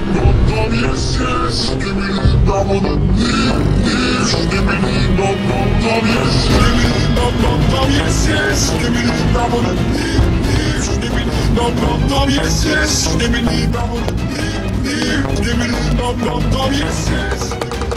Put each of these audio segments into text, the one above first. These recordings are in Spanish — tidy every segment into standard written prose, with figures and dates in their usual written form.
yes, yes. Give me the dum dum give me the dum dum yes. Give me the dum yes, yes. Give me the dum dum give me the dum yes, yes. Give me the dum give me the dum yes, yes.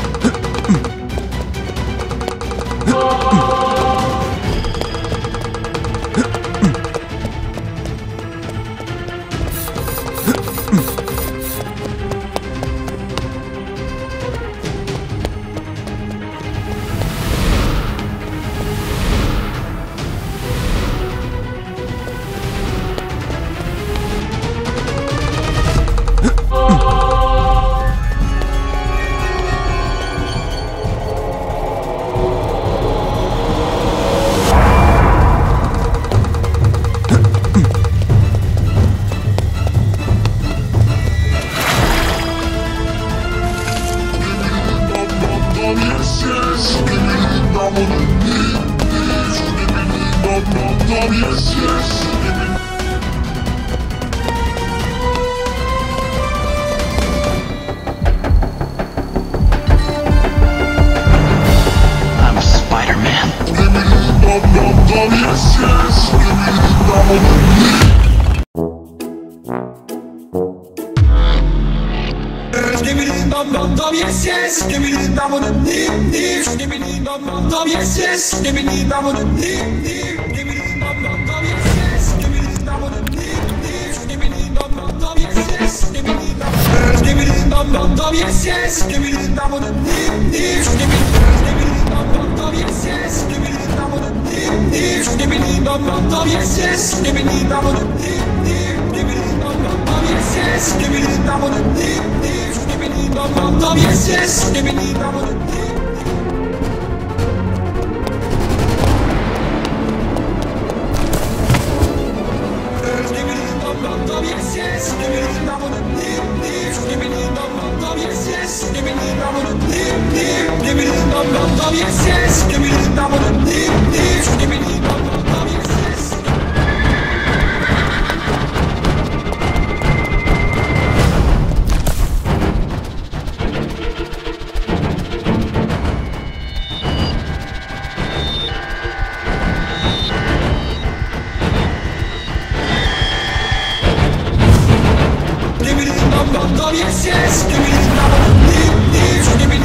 Yes, yes. I'm Spider-Man. Give me the dum yes, yes. Give me the dum yes, yes. Give me the dum give me the dum yes, yes. Give me the dum give me the dum yes, yes. Give me the dum give me the dum yes, yes. Give me the dum yes, yes. Give me the dum give me the yes, yes. Give me the give me the yes, yes. Give me the give me the yes, yes. Give me the give me the yes, yes. Give me the yes, yes, give me the give me the yes, yes, give me the give me the yes, yes, give me the give me the yes, yes. Yes, yes, give me the give me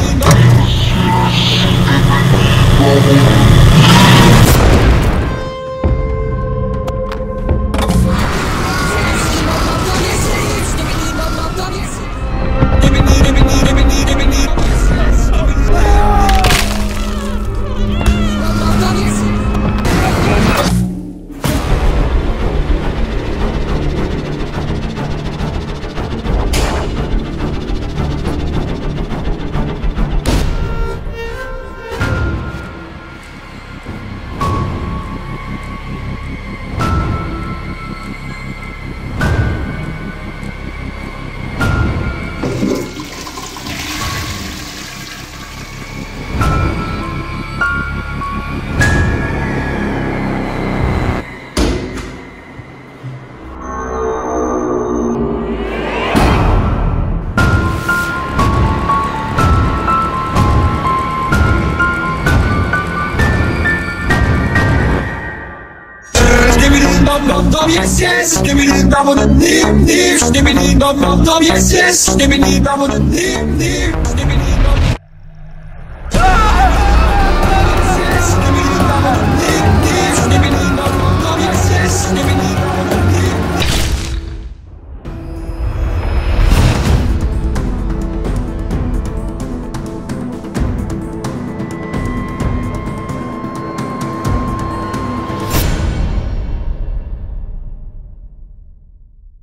yes, yes, give me the yes, yes, give me the